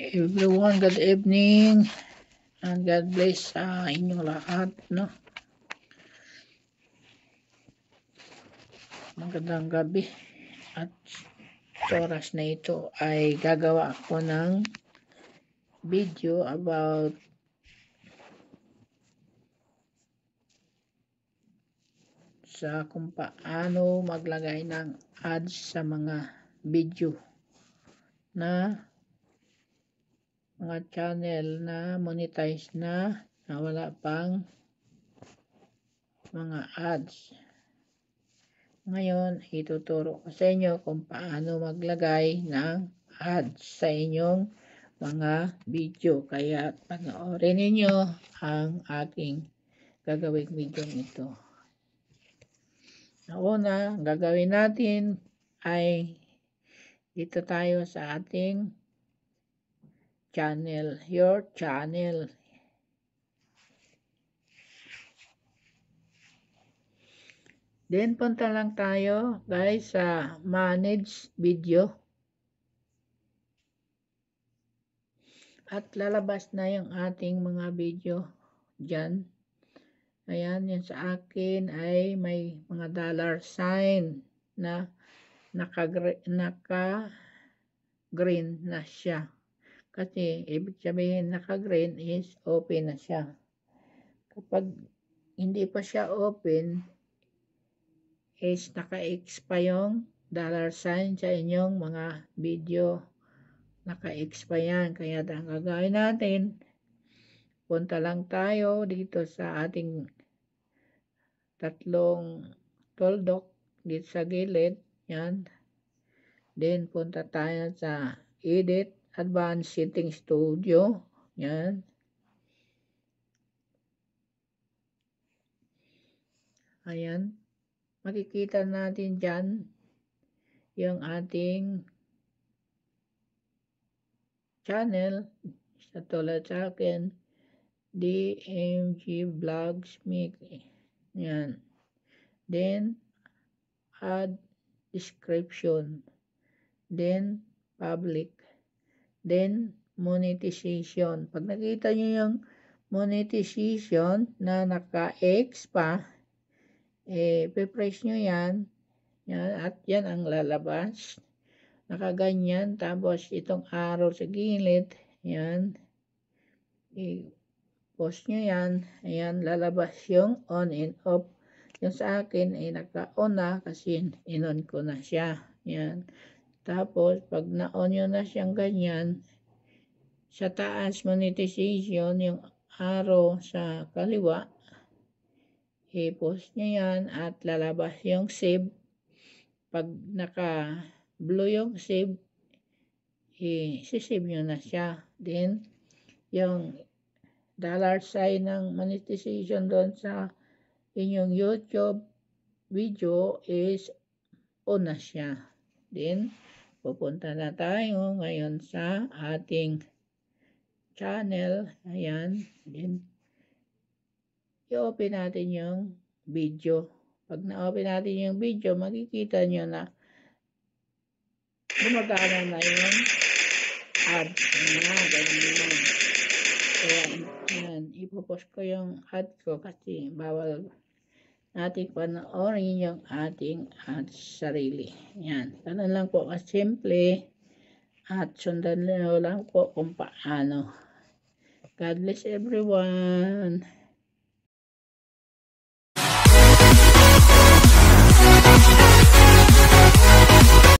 Everyone, good evening and God bless sa inyong lahat, no? Magandang gabi at sa oras na ito ay gagawa ako ng video about sa kung paano maglagay ng ads sa mga video na mga channel na monetize na wala pang mga ads. Ngayon, ituturo ko sa inyo kung paano maglagay ng ads sa inyong mga video. Kaya panoorin ninyo ang aking gagawing video nito. Una, gagawin natin ay dito tayo sa ating channel, your channel. Then punta lang tayo guys sa manage video. At lalabas na yung ating mga video dyan. Ayan, yun sa akin ay may mga $sign na naka-green na siya. Kasi ibig sabihin naka-green is open na siya. Kapag hindi pa siya open, is naka-X pa yung $sign sa inyong mga video. Naka-X pa yan. Kaya ang gagawin natin, punta lang tayo dito sa ating tatlong tuldok dito sa gilid. Yan. Then punta tayo sa Edit, Advanced Setting Studio. Yan. Ayan. Makikita natin dyan yung ating channel. Sa tulad sa akin, DMG Vlogs Mickey. Yan. Then, add description. Then, public. Then, monetization. Pag nakita nyo yung monetization na naka-X pa, pe-press nyo yan. Yan. At yan ang lalabas. Nakaganyan. Tapos, itong arrow sa gilid. Yan. I-post nyo yan. Ayan, lalabas yung on and off. Yung sa akin ay naka-on na kasi in-on ko na siya. Yan. Tapos, pag na-on nyo na siyang ganyan, sa taas monetization, yung arrow sa kaliwa, i-post nyo yan at lalabas yung save. Pag naka-blue yung save, i-save nyo na siya. Then, yung $sign ng monetization doon sa inyong YouTube video is on na siya. Then, pupunta na tayo ngayon sa ating channel. Ayan. Then, i-open natin yung video. Pag na-open natin yung video, makikita nyo na gumagana na yung ads. Ganyan. Ayan. Ipopost ko yung ad ko kasi bawal natin panoorin yung ating ads sarili. Yan. Ganun lang po kasimple. At sundan nyo lang po kung paano. God bless everyone.